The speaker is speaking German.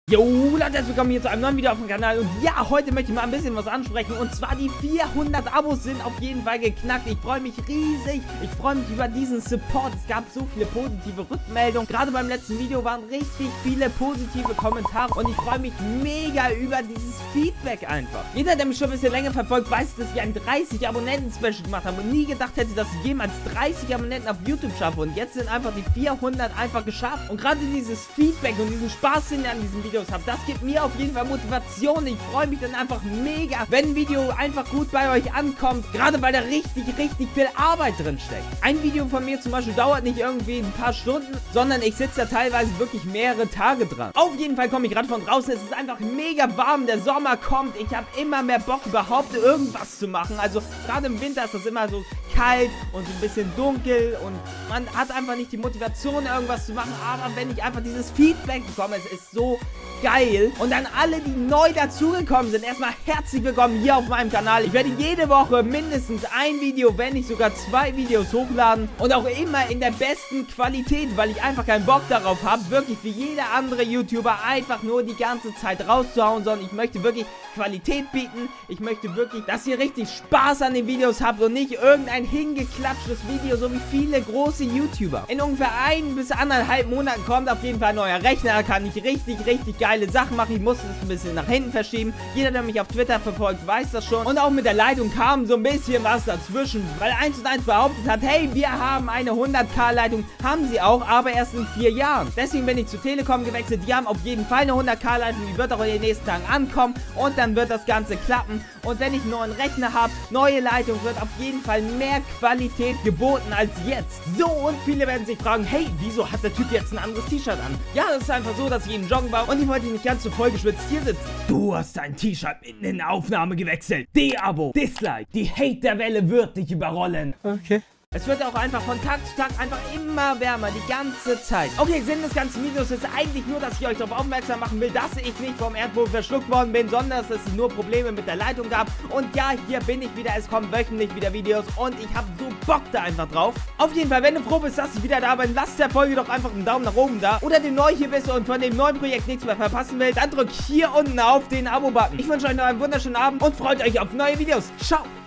Jo, Leute, herzlich willkommen hier zu einem neuen Video auf dem Kanal. Und ja, heute möchte ich mal ein bisschen was ansprechen. Und zwar die 400 Abos sind auf jeden Fall geknackt. Ich freue mich riesig. Ich freue mich über diesen Support. Es gab so viele positive Rückmeldungen. Gerade beim letzten Video waren richtig viele positive Kommentare. Und ich freue mich mega über dieses Feedback einfach. Jeder, der mich schon ein bisschen länger verfolgt, weiß, dass ich ein 30 Abonnenten-Special gemacht habe. Und nie gedacht hätte, dass ich jemals 30 Abonnenten auf YouTube schaffe. Und jetzt sind einfach die 400 einfach geschafft. Und gerade dieses Feedback und diesen Spaß, den ihr an diesem Video habt, das gibt mir auf jeden Fall Motivation. Ich freue mich dann einfach mega, wenn ein Video einfach gut bei euch ankommt, gerade weil da richtig viel Arbeit drin steckt. Ein Video von mir zum Beispiel dauert nicht irgendwie ein paar Stunden, sondern ich sitze da teilweise wirklich mehrere Tage dran. Auf jeden Fall komme ich gerade von draußen, es ist einfach mega warm, der Sommer kommt, ich habe immer mehr Bock überhaupt irgendwas zu machen. Also gerade im Winter ist das immer so kalt und so ein bisschen dunkel und man hat einfach nicht die Motivation, irgendwas zu machen, aber wenn ich einfach dieses Feedback bekomme, es ist so geil. Und an alle, die neu dazugekommen sind, erstmal herzlich willkommen hier auf meinem Kanal. Ich werde jede Woche mindestens ein Video, wenn nicht sogar 2 Videos hochladen und auch immer in der besten Qualität, weil ich einfach keinen Bock darauf habe, wirklich wie jeder andere YouTuber einfach nur die ganze Zeit rauszuhauen, sondern ich möchte wirklich Qualität bieten. Ich möchte wirklich, dass ihr richtig Spaß an den Videos habt und nicht irgendein hingeklatschtes Video, so wie viele große YouTuber. In ungefähr 1 bis 1,5 Monaten kommt auf jeden Fall ein neuer Rechner, da kann ich richtig geile Sachen machen. Ich musste es ein bisschen nach hinten verschieben. Jeder, der mich auf Twitter verfolgt, weiß das schon. Und auch mit der Leitung kam so ein bisschen was dazwischen, weil 1&1 behauptet hat, hey, wir haben eine 100k Leitung. Haben sie auch, aber erst in 4 Jahren. Deswegen bin ich zu Telekom gewechselt. Die haben auf jeden Fall eine 100k Leitung. Die wird auch in den nächsten Tagen ankommen und dann wird das Ganze klappen. Und wenn ich einen neuen Rechner habe, neue Leitung, wird auf jeden Fall mehr Qualität geboten als jetzt. So, und viele werden sich fragen, hey, wieso hat der Typ jetzt ein anderes T-Shirt an? Ja, das ist einfach so, dass ich in Joggen war und ich wollte nicht ganz so vollgeschwitzt hier sitzen. Du hast dein T-Shirt mitten in der Aufnahme gewechselt. De-Abo, Dislike, die Haterwelle wird dich überrollen. Okay. Es wird auch einfach von Tag zu Tag einfach immer wärmer, die ganze Zeit. Okay, Sinn des ganzen Videos ist eigentlich nur, dass ich euch darauf aufmerksam machen will, dass ich nicht vom Erdboden verschluckt worden bin, sondern dass es nur Probleme mit der Leitung gab. Und ja, hier bin ich wieder, es kommen wöchentlich wieder Videos und ich habe so Bock da einfach drauf. Auf jeden Fall, wenn du froh bist, dass ich wieder da bin, lass der Folge doch einfach einen Daumen nach oben da. Oder du neu hier bist und von dem neuen Projekt nichts mehr verpassen willst, dann drück hier unten auf den Abo-Button. Ich wünsche euch noch einen wunderschönen Abend und freut euch auf neue Videos. Ciao!